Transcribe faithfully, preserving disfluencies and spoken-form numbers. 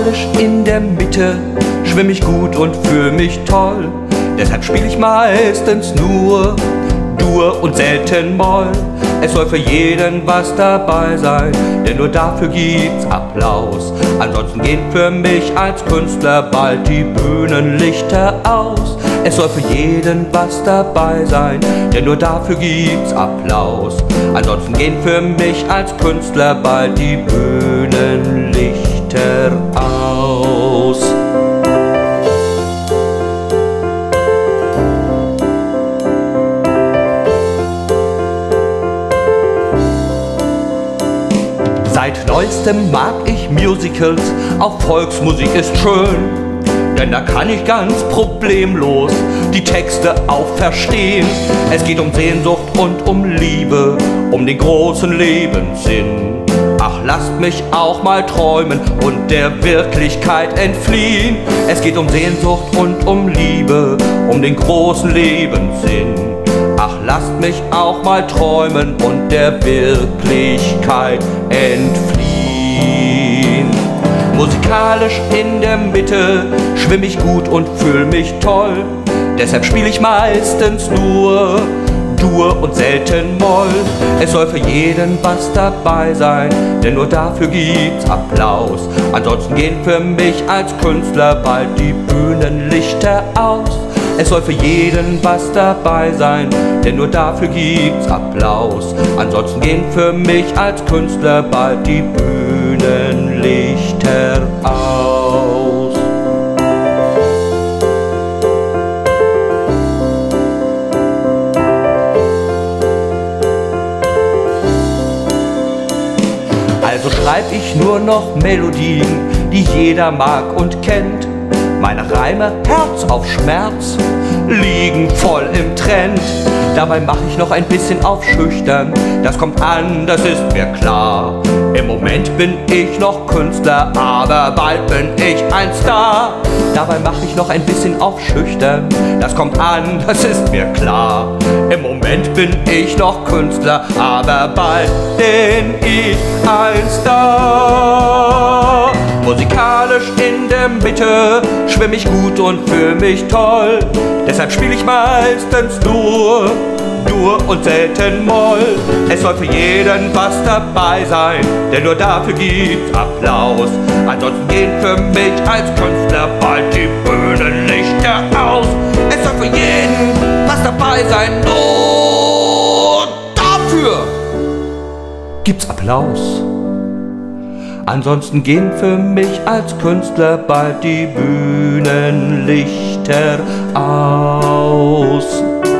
Musikalisch in der Mitte schwimm ich gut und fühl mich toll. Deshalb spiel ich meistens nur Dur und selten Moll. Es soll für jeden was dabei sein, denn nur dafür gibt's Applaus. Ansonsten gehen für mich als Künstler bald die Bühnenlichter aus. Es soll für jeden was dabei sein, denn nur dafür gibt's Applaus. Ansonsten gehen für mich als Künstler bald die Bühnenlichter aus. Seit neuestem mag ich Musicals, auch Volksmusik ist schön. Denn da kann ich ganz problemlos die Texte auch verstehen. Es geht um Sehnsucht und um Liebe, um den großen Lebenssinn. Ach, lasst mich auch mal träumen und der Wirklichkeit entfliehen. Es geht um Sehnsucht und um Liebe, um den großen Lebenssinn. Ach, lasst mich auch mal träumen und der Wirklichkeit entfliehen. Musikalisch in der Mitte schwimm ich gut und fühl mich toll. Deshalb spiel ich meistens nur Dur und selten Moll. Es soll für jeden was dabei sein, denn nur dafür gibt's Applaus. Ansonsten gehen für mich als Künstler bald die Bühnenlichter aus. Es soll für jeden was dabei sein, denn nur dafür gibt's Applaus. Ansonsten gehen für mich als Künstler bald die Bühnenlichter aus. Also schreib ich nur noch Melodien, die jeder mag und kennt. Meine Reime, Herz auf Schmerz, liegen voll im Trend. Dabei mach ich noch ein bisschen auf schüchtern, das kommt an, das ist mir klar. Im Moment bin ich noch Künstler, aber bald bin ich ein Star. Dabei mach ich noch ein bisschen auf schüchtern, das kommt an, das ist mir klar. Im Moment bin ich noch Künstler, aber bald bin ich ein Star. Musikalisch in der Mitte schwimm ich gut und fühl mich toll. Deshalb spiel ich meistens nur Dur und selten Moll. Es soll für jeden was dabei sein, denn nur dafür gibt's Applaus. Ansonsten gehen für mich als Künstler bald die Bühnenlichter aus. Es soll für jeden was dabei sein, nur dafür gibt's Applaus. Ansonsten gehen für mich als Künstler bald die Bühnenlichter aus.